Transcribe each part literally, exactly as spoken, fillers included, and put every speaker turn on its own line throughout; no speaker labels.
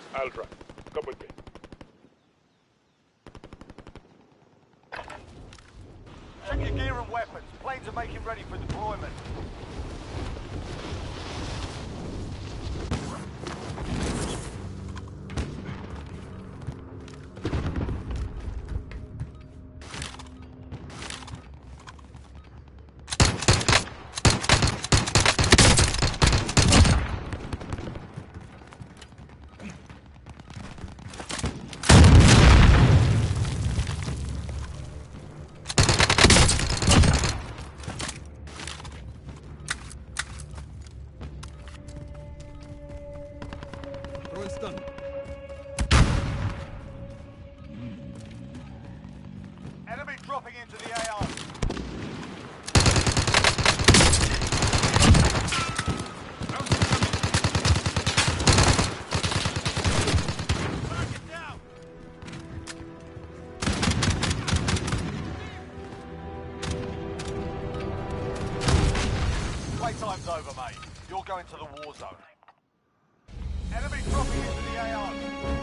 I'll drive. Come with me.
Check your gear and weapons. Planes are making ready for deployment. Enemy dropping into the A R. Target down. Playtime's over, mate. You're going to the war zone. Enemy dropping into the A R.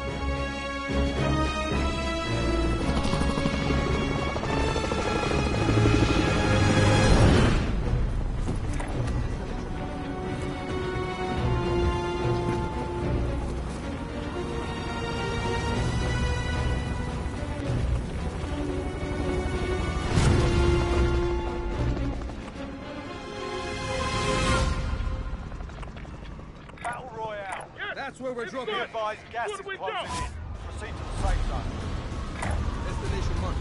Battle Royale.
That's where we're
It's
dropping.
good.
Advised gas
What
is
do we
closing
do?
in. Proceed to the safe zone.
Destination marked.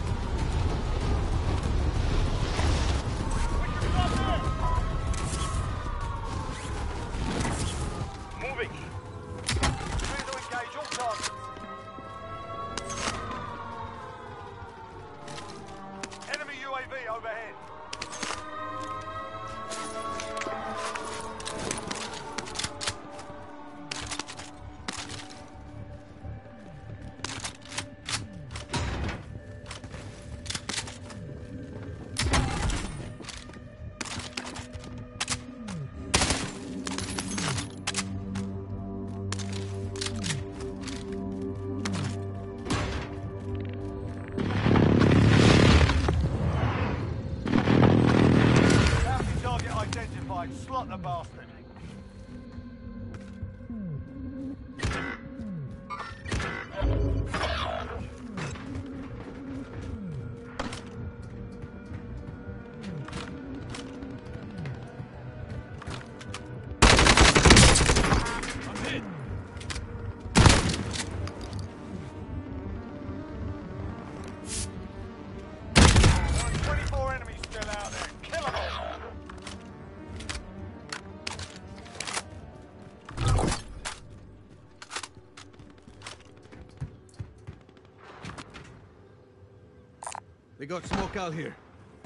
Moving.
Clear to engage all targets. Enemy U A V overhead. Bounty target identified. Slot the bastard.
I'm hit.
There are twenty-four enemies still out there. Kill them all.
They got smoke out here.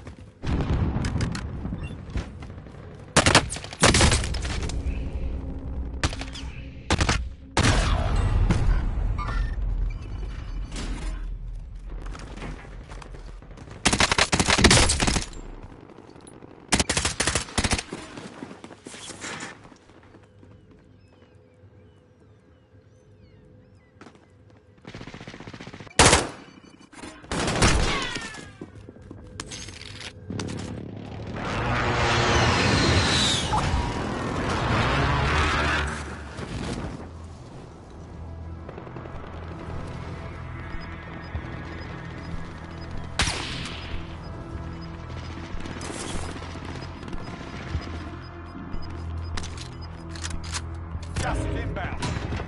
Gas is inbound.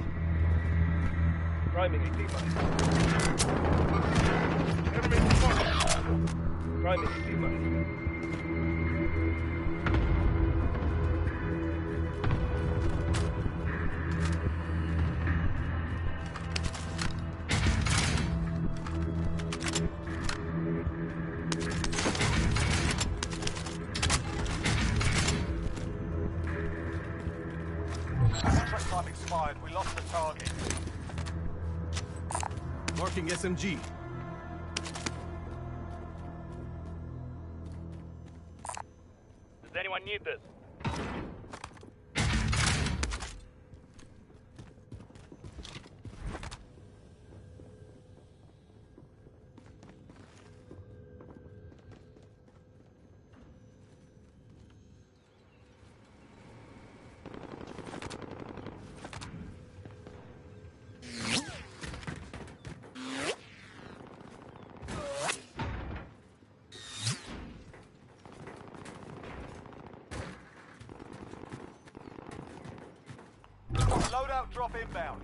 Priming a T-minus. Enemy spotted. Priming a T-minus.
Contract time expired. We lost the target.
Marking S M G.
Does anyone need this?
Loadout drop inbound.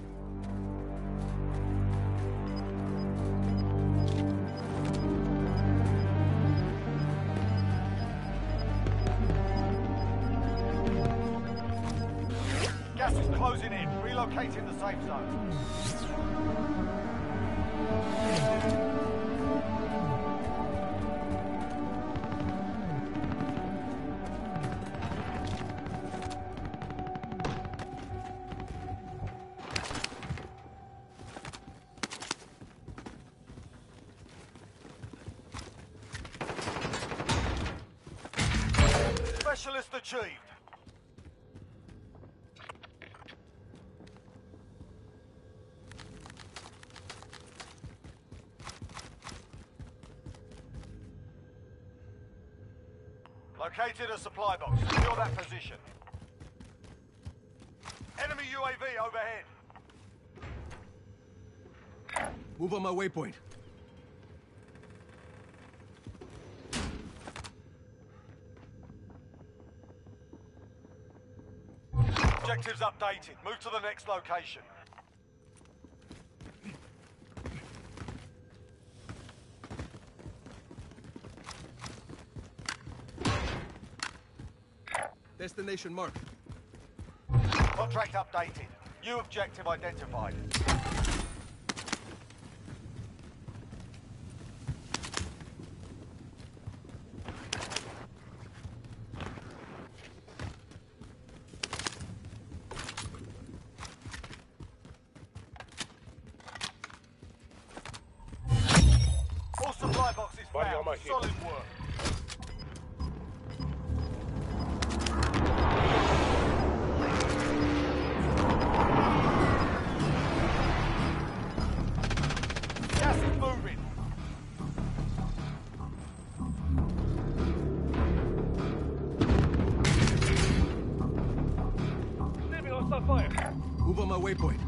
Gas is closing in. Relocating the safe zone. Specialist achieved. Located a supply box. Secure that position. Enemy U A V overhead.
Move on my waypoint.
Objectives updated. Move to the next location.
Destination marked.
Contract updated. New objective identified. All supply boxes
Body on
found.
my hip.
Solid work. Gas is moving.
Receiving hostile fire.
Move on my waypoint.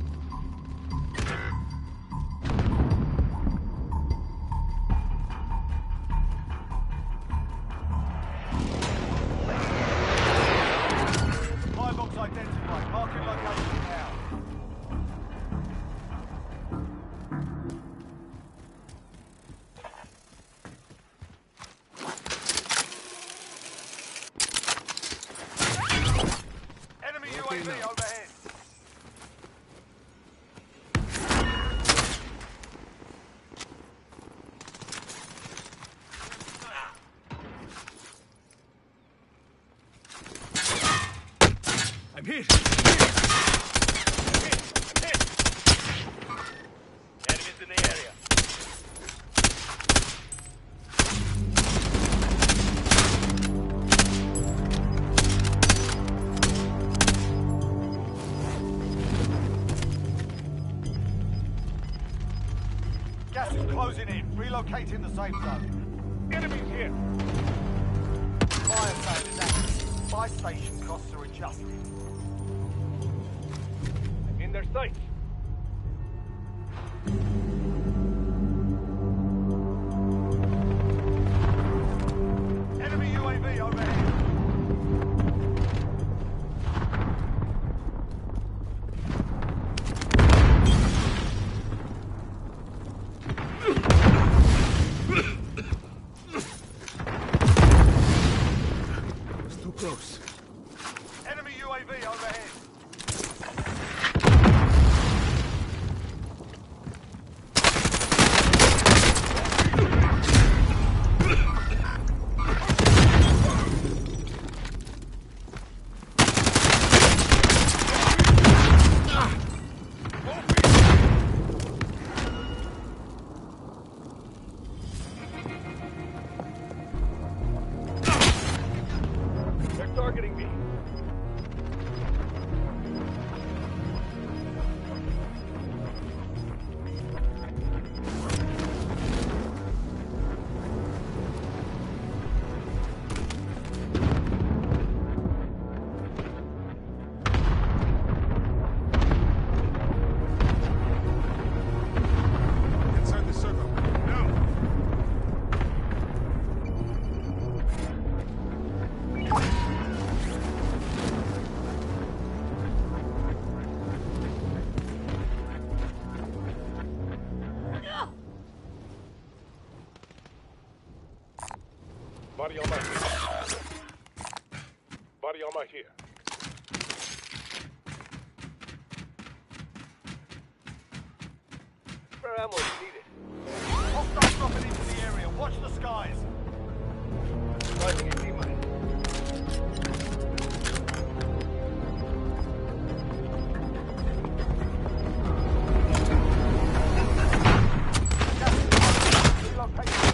Supply box identified. Marking location now. Enemy U A
Okay,
V
now.
overhead.
I'm hit!
Hit! Hit! Enemies in the area.
Gas is closing in. Relocating the safe zone.
Enemies here.
Fire sale is active. Buy station costs are adjusted.
I'm in their sights.
Enemy U A V overhead.
It's too close.
Enemy U A V overhead.
They're targeting me.
Inside the circle. Now!
Body armor here. Body armor here. Spare ammo is needed.
Hostiles dropping into the area. Watch the skies.
Fighting a T-mine.
Relocation.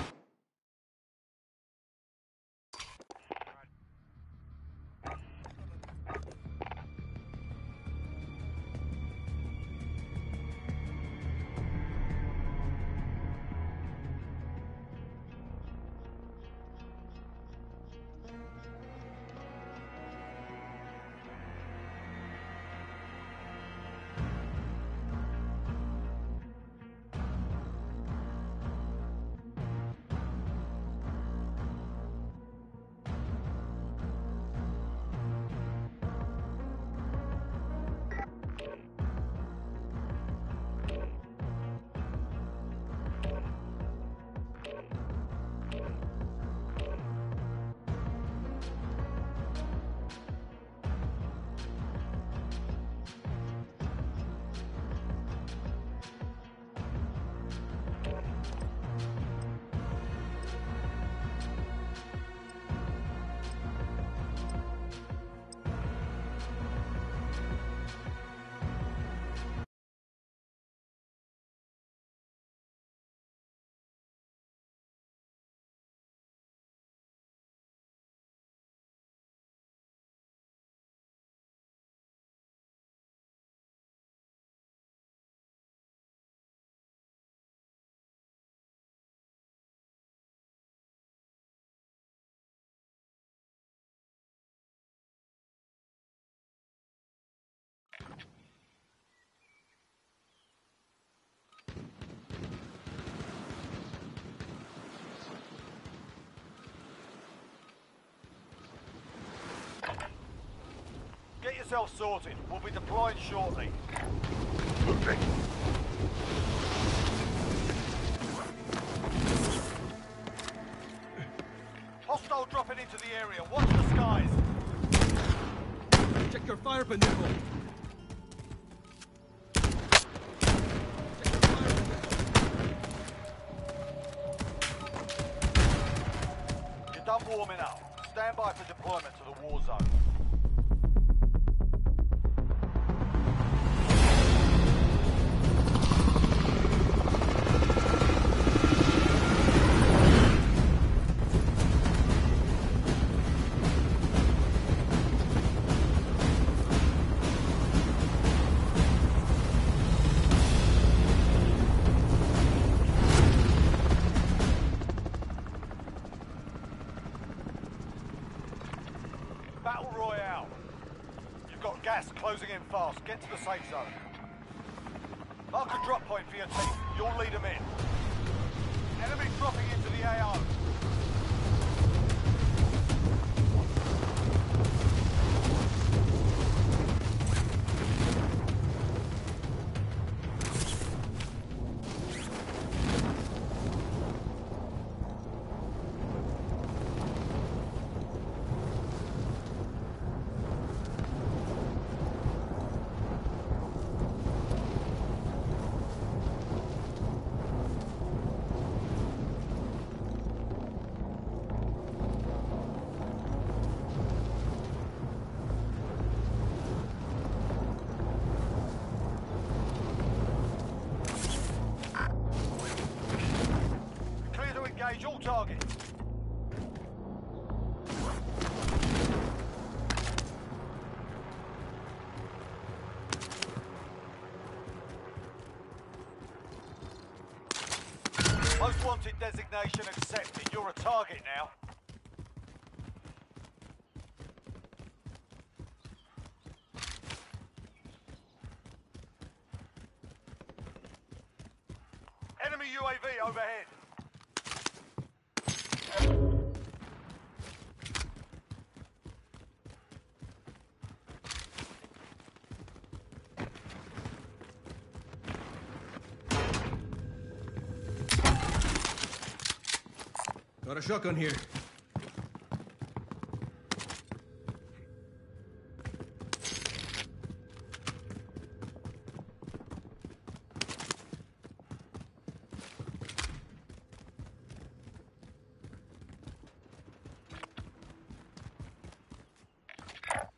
Get yourself sorted. We'll be deploying shortly.
Moving.
Hostile dropping into the area. Watch the skies.
Check your fire, Pendejo.
You're done warming up. Stand by for deployment to the war zone. Battle Royale. You've got gas closing in fast. Get to the safe zone. Mark a drop point for your team. You'll lead them in. Enemy dropping into the A O. Clear to engage all targets. Most wanted designation accepted. You're a target now. Enemy U A V overhead.
Got a shotgun here.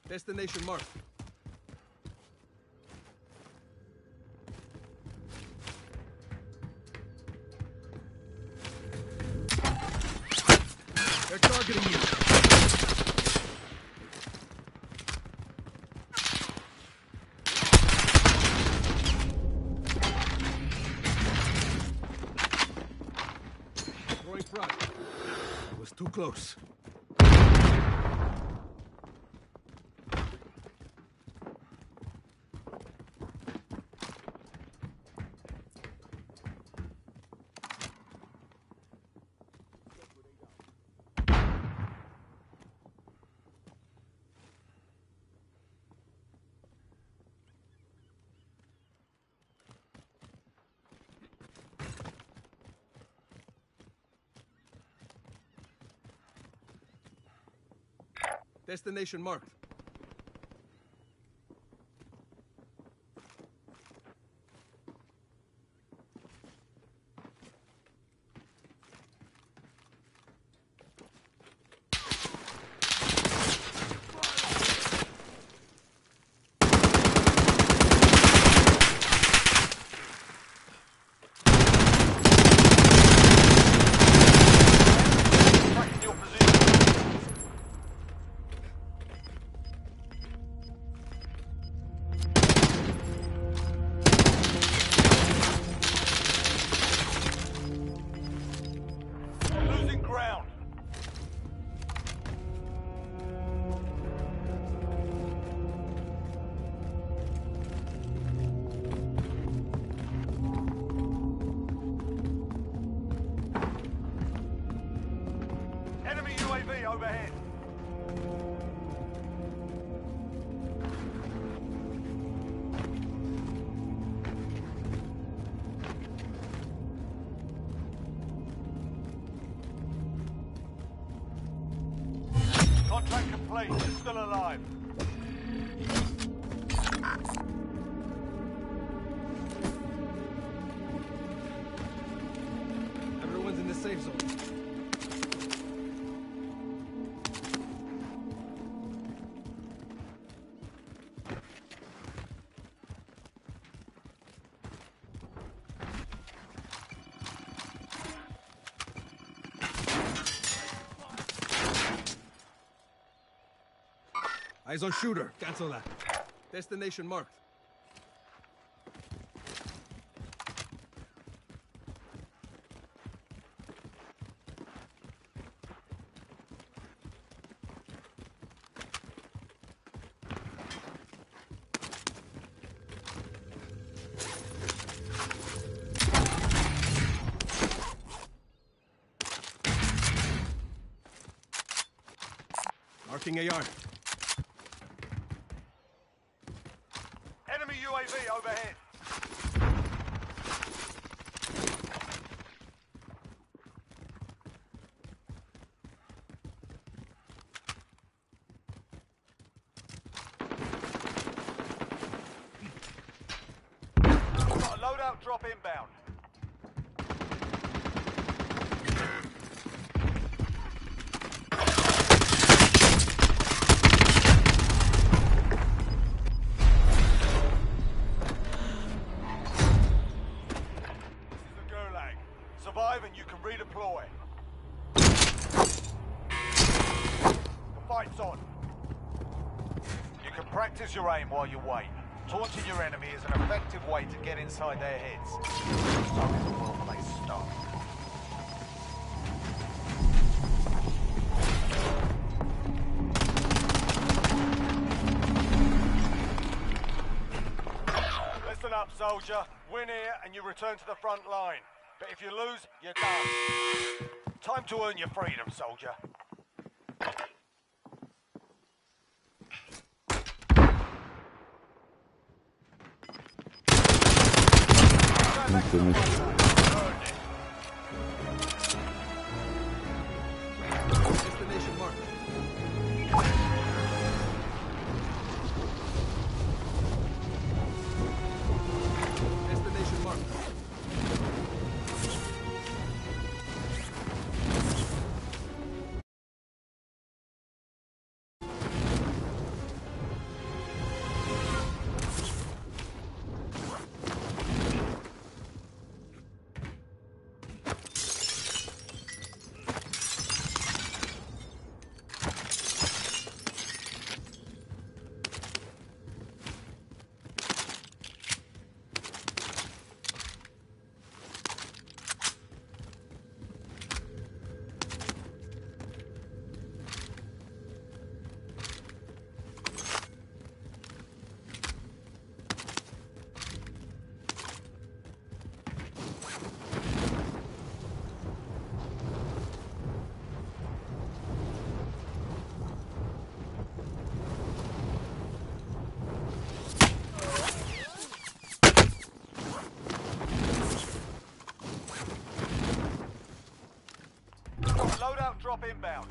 Destination marked. They're targeting you. Throwing front. It was too close. Destination marked.
Tracking your position. Losing ground. Enemy U A V overhead. Contract complete. You're still alive.
Everyone's in the safe zone. Eyes on shooter. Cancel that. Destination marked. Marking A R.
Enemy U A V overhead. Got a loadout drop inbound. Survive and you can redeploy. The fight's on. You can practice your aim while you wait. Taunting your enemy is an effective way to get inside their heads. So is a well-placed start. Listen up, soldier. Win here and you return to the front line. But if you lose, you're done. Time to earn your freedom, soldier.
Earned it.
Destination marked. Destination marked.
inbound.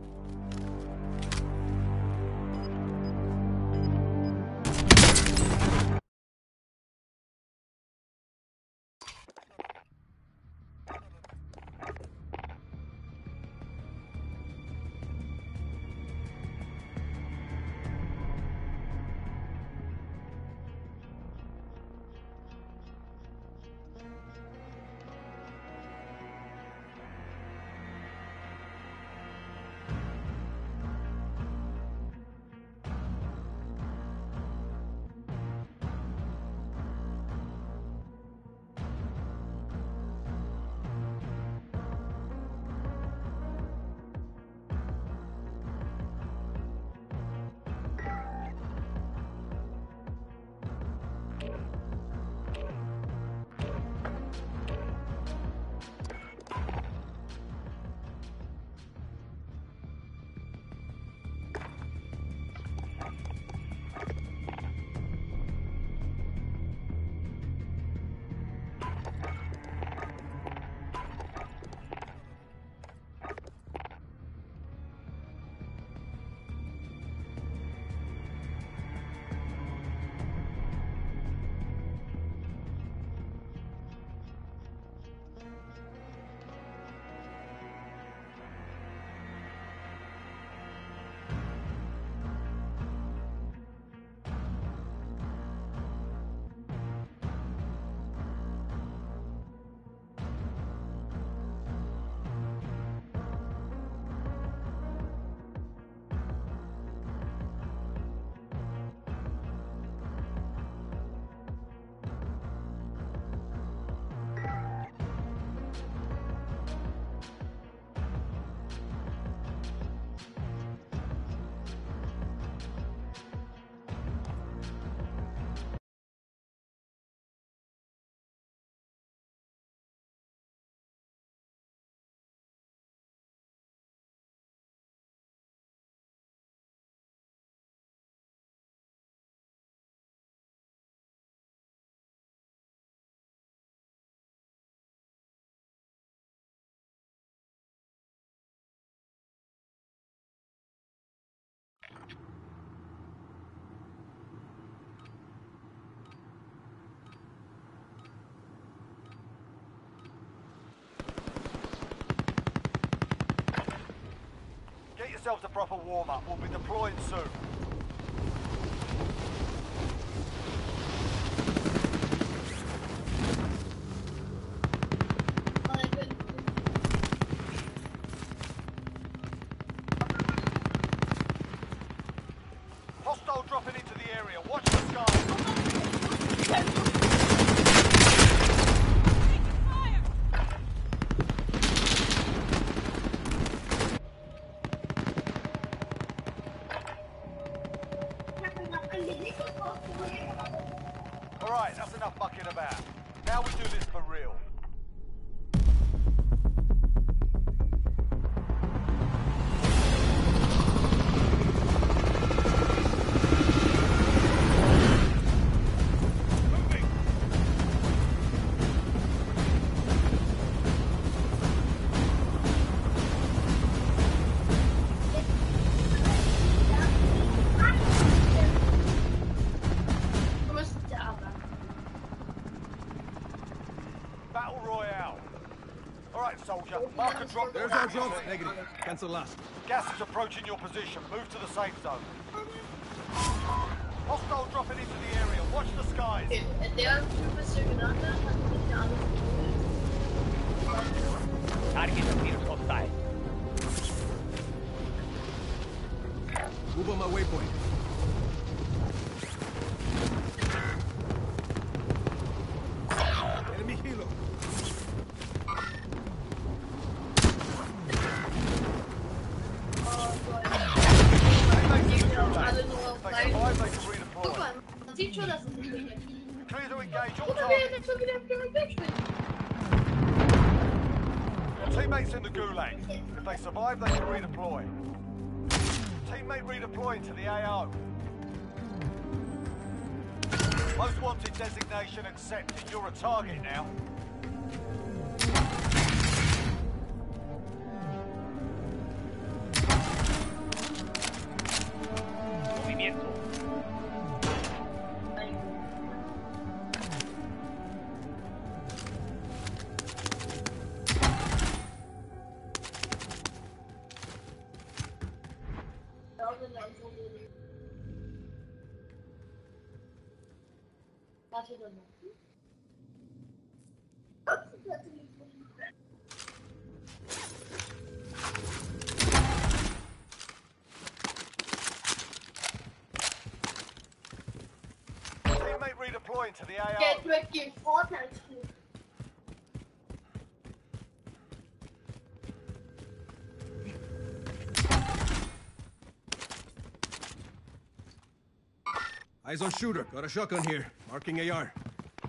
Get yourselves a proper warm-up. We'll be deploying soon. Hostile dropping into the area. Watch the skies. Alright, that's enough mucking about. Now we do this for real. Battle Royale. Alright, soldier. Mark a drop.
There's our drops. Negative. Cancel last.
Gas is approaching your position. Move to the safe zone. Hostile dropping into the area. Watch the skies.
Der Typ, was hier genannt hat, hat nicht alles geholt.
Target appears hostile.
Move on my waypoint. Enemy helo.
Alle nur auf
They
Seiten.
survive, they can redeploy.
Guck mal, man sieht schon, dass es nicht geht.
Clear to engage all
Oder wir
targets.
jetzt schon wieder wegspringen.
Your teammates in the gulag. If they survive, they can redeploy. Teammate redeploying to the A O. Most wanted designation accepted. You're a target now.
Cancel.
Teammate redeploying to the A O.
Get Ricky important.
Eyes on shooter. Got a shotgun here. Marking A R.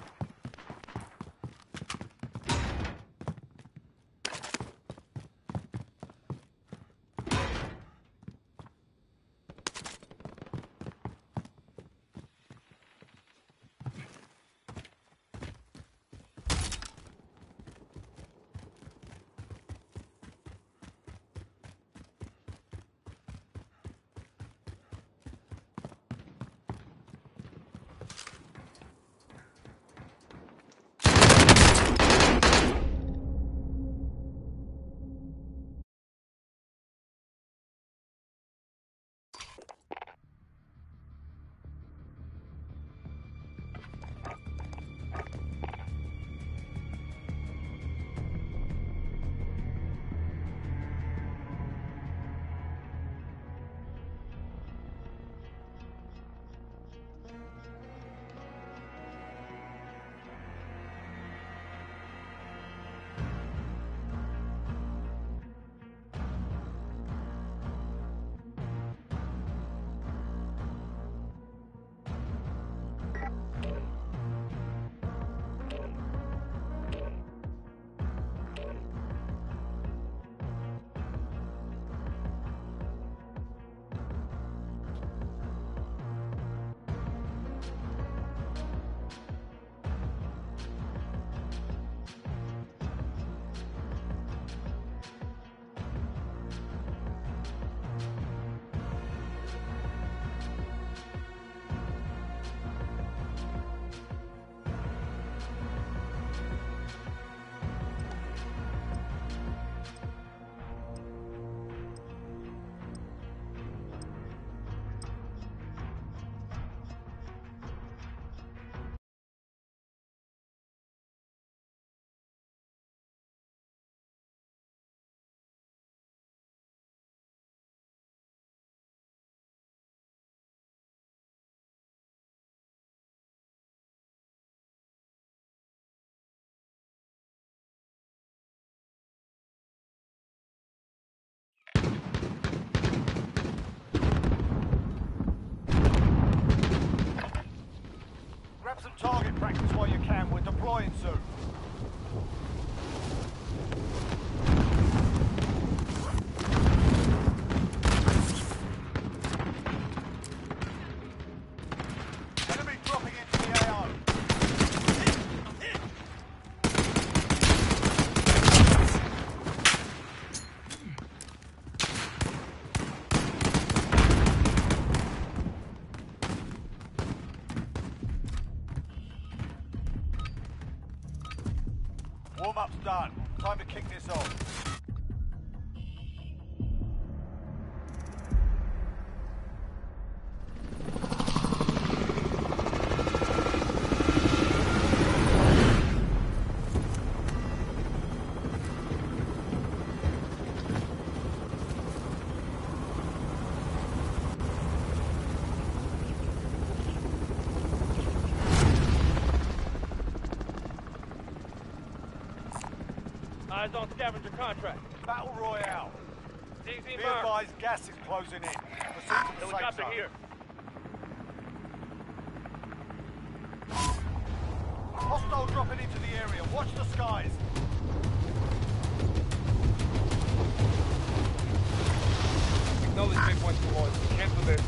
Grab some target practice while you can. We're deploying soon. Enemy dropping into the A O. Warm-up's done. Time to kick this off.
Eyes on scavenger contract.
Battle Royale.
D Z
Be
mark.
advised, gas is closing in. Proceed to the safe
Helicopter
zone.
here.
Hostile dropping into the area. Watch the skies.
Acknowledge checkpoint two one. Cancel this.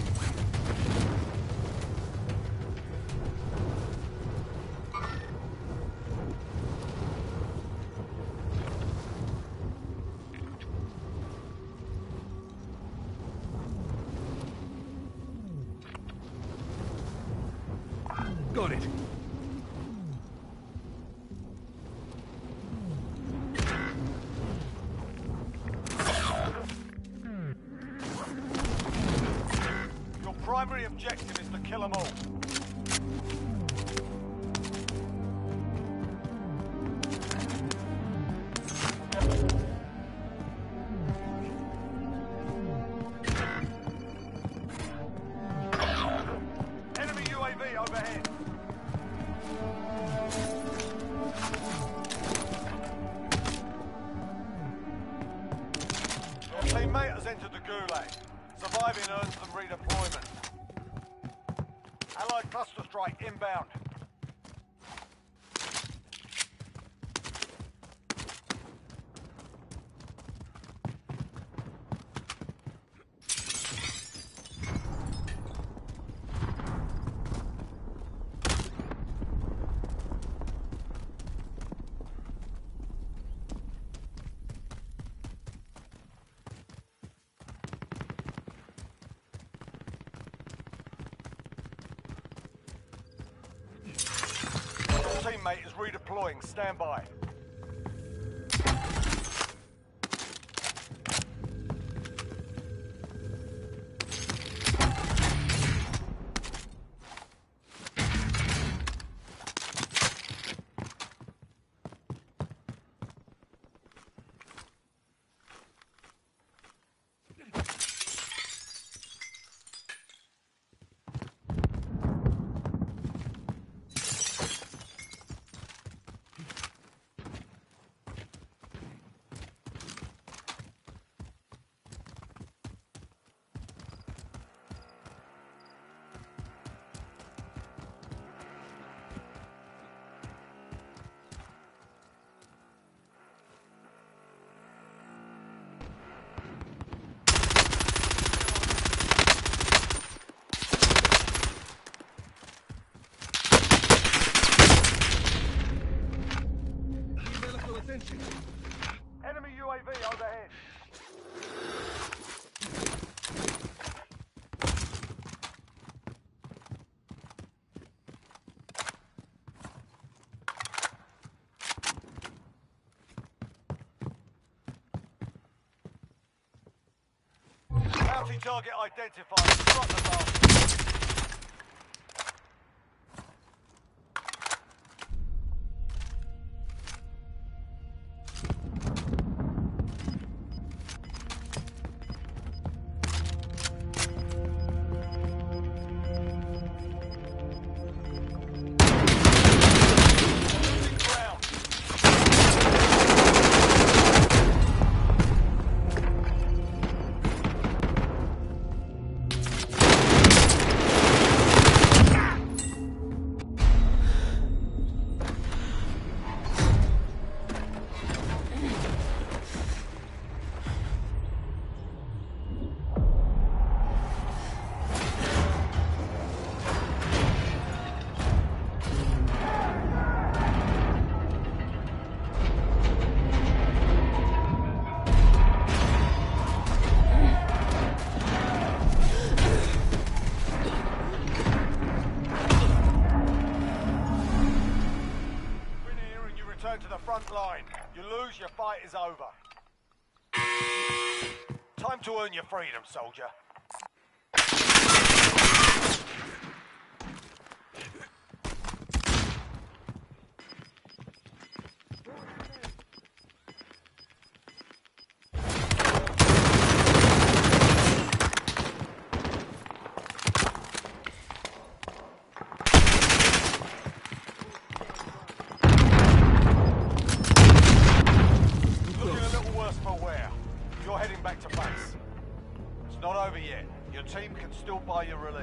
got it.
Your primary objective is to kill them all. Enemy U A V overhead. Your teammate has entered the Gulag. Surviving earns them redeployment. Allied cluster strike inbound. Your teammate is redeploying. Stand by. Enemy U A V overhead. Bounty target identified. Drop the bastard. To the front line. You lose, your fight is over. Time to earn your freedom, soldier. You're heading back to base. It's not over yet. Your team can still buy your release.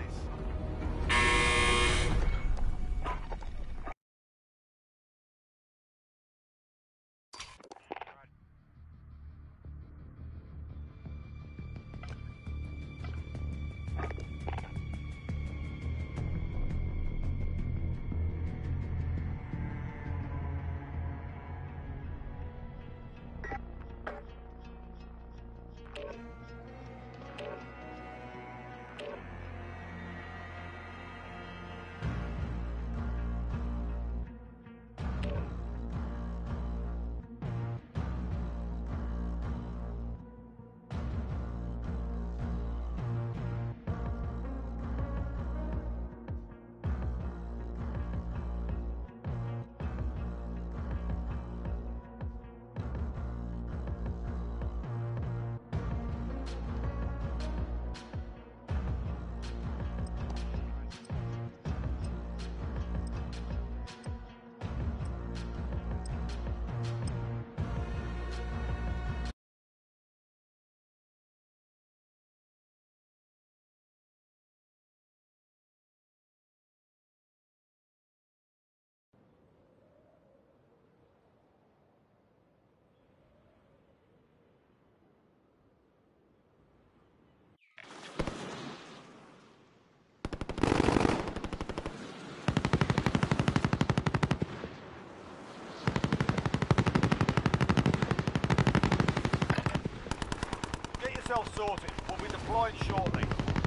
Intel sorted. We'll be deploying shortly.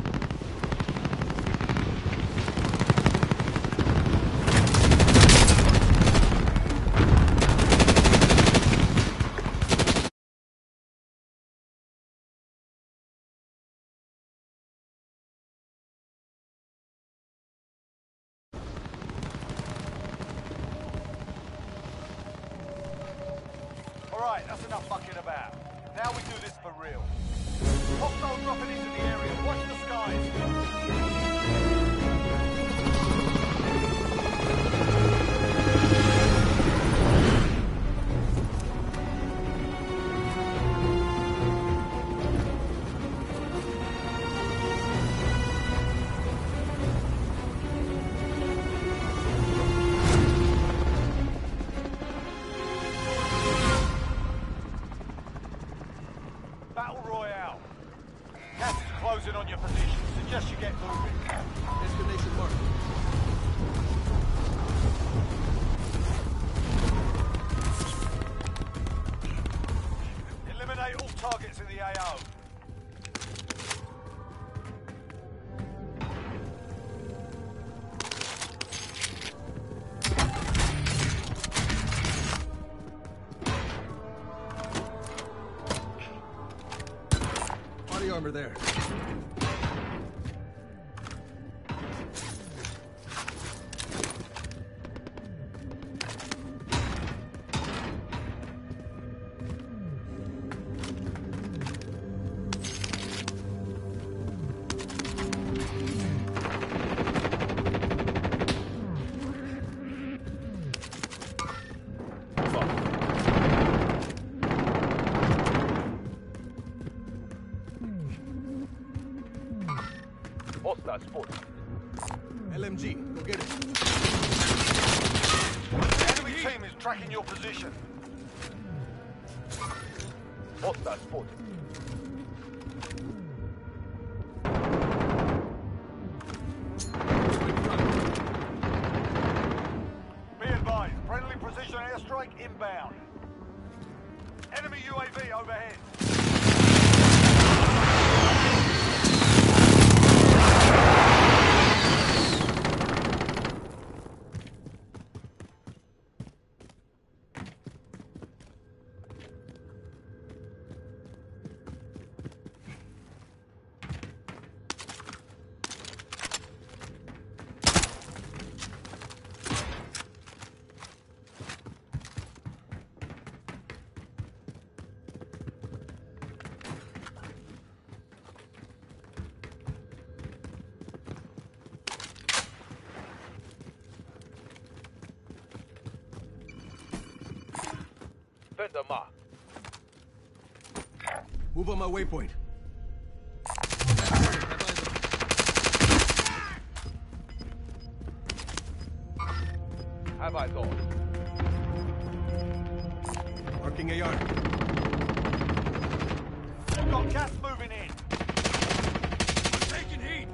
Alright, that's enough fucking about. Now we do this for real. Hostile dropping into the area. Watch the skies. Battle Royale. Gas is closing on your position. Suggest you get moving.
Destination marked.
Eliminate all targets in the A O.
Body armor there.
Hostile spotted.
L M G, go get it.
Enemy team is tracking your position.
Hostile spotted.
Be advised, friendly precision airstrike inbound. Enemy U A V overhead.
Vendor mark.
Move on my waypoint.
Have eyes on.
Marking A R.
We've got gas moving in.
Taking heat.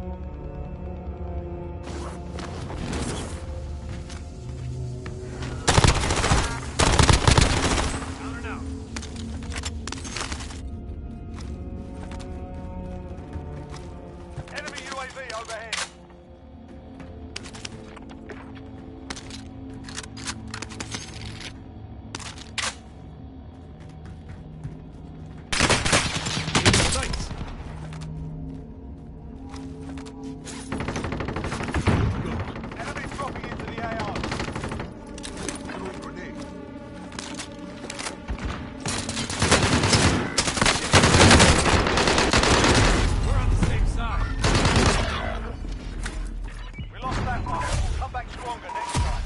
Enemy U A V overhead.
Sights.
Enemies dropping into the A O.
Grenade. We're on the same side.
We lost that one. We'll come back stronger next time.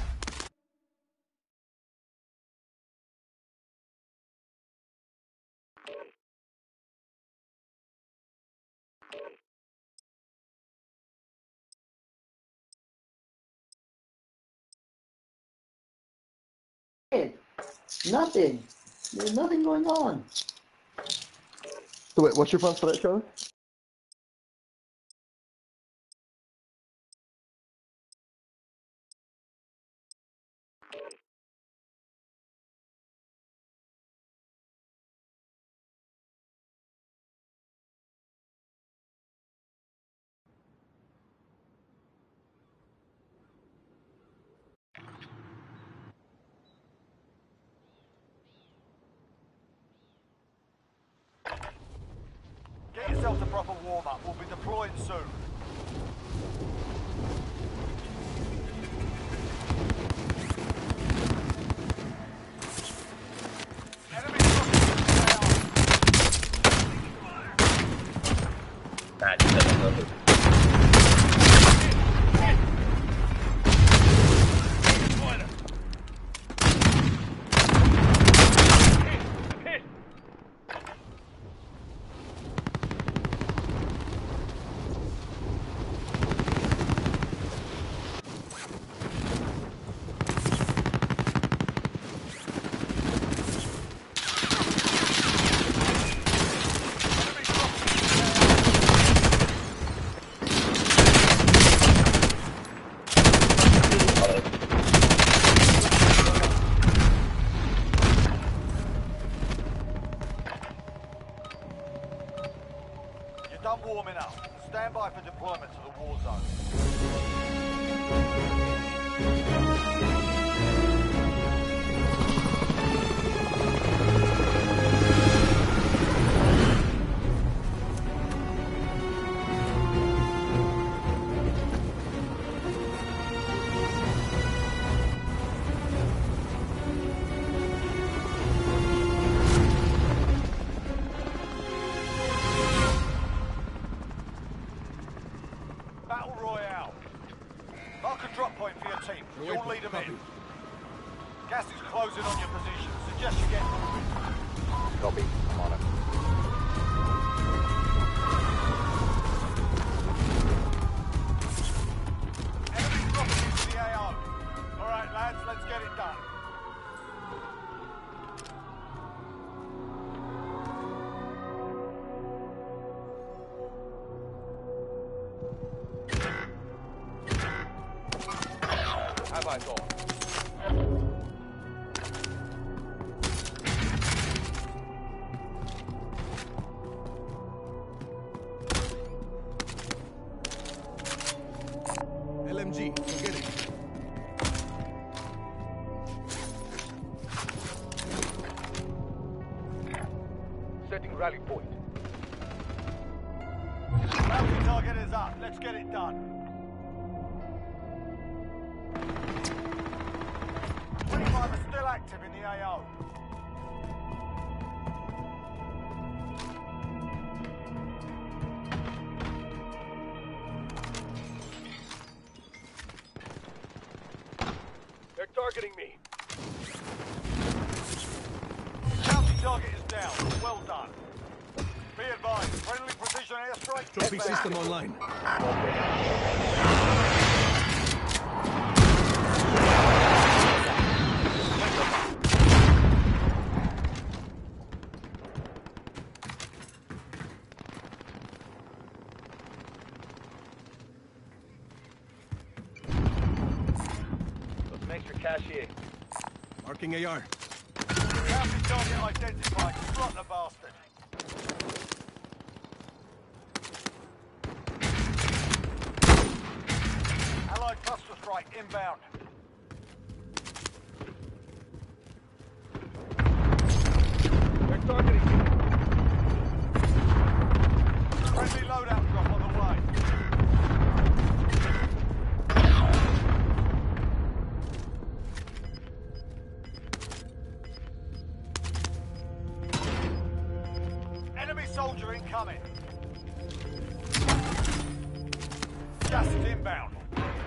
Nothing. There's nothing going on. So wait, what's your plans for that, Charlie?
yourselves a proper warm-up. We'll be deploying soon. Enemy
Nah, just let them go.
done warming up. Stand by for deployment to the war zone. Battle Royale. Mark a drop point for your team. You'll lead them in. Gas is closing on your position. Suggest you get moving.
Copy. I'm on it.
Enemy dropping into the A O. All right, lads, let's get it done.
Have I gone?
L M G, forget it.
Setting rally point.
Bounty target is up. Let's get it done. twenty-five are still active in the A O.
They're targeting me.
Bounty target is down. Well done. Be advised, friendly precision airstrike.
Trophy
inbound.
system online.
Got some extra cash here.
Marking A R.
Bounty target identified. Slot the bastard. Allied cluster strike inbound.
They're targeting me.
Friendly loadout drop on the way. Enemy soldier incoming. Gas is inbound.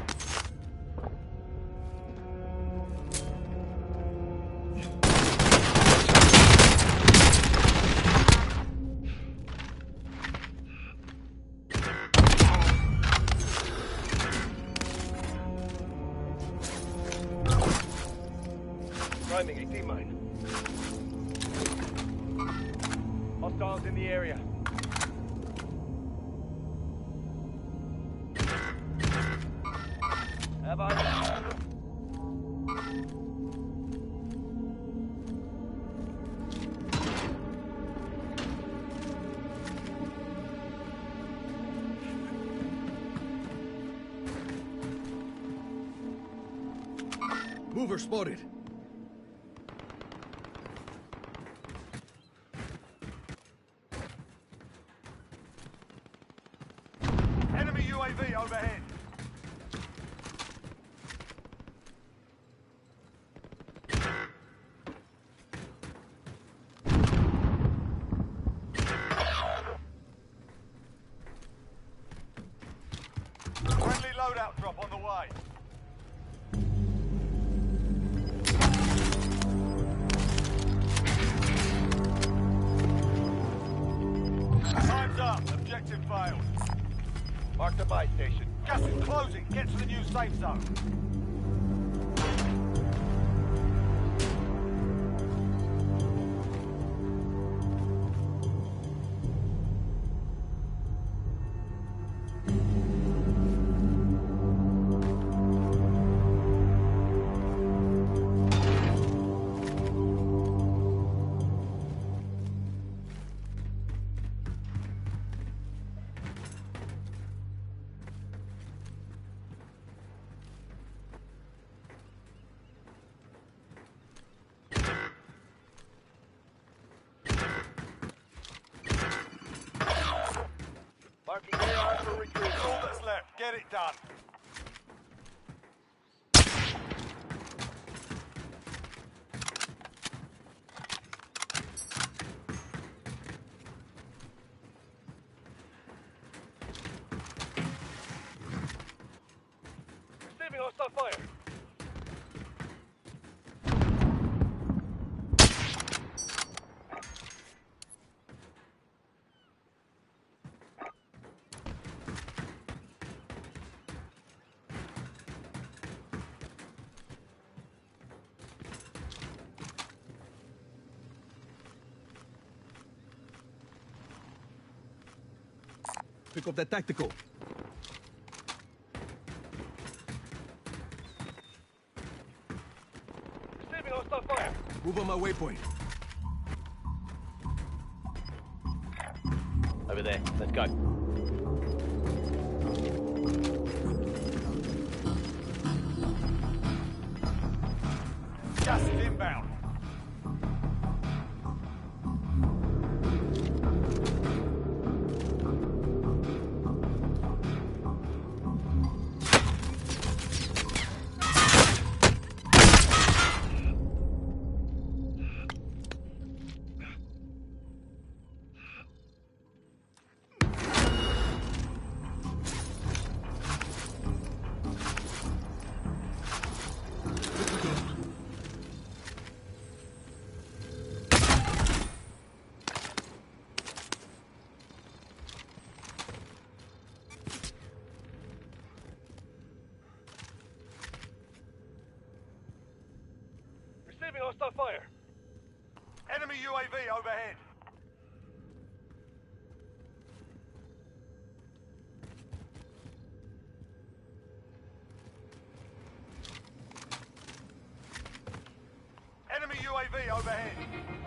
Priming a D-mine. Hostiles in the area. Have I?
Mover spotted.
A V overhead. Friendly loadout drop on the way. Time's up. Objective failed.
Mark the buy station.
Gas is closing. Get to the new safe zone.
Marking A R for retreat.
That's all that's left. Get it done.
Receiving hostile fire.
Pick up that tactical.
Receiving hostile fire.
Move on my waypoint.
Over there. Let's go.
Gas is inbound.
Receiving hostile fire.
Enemy U A V overhead. Enemy U A V overhead.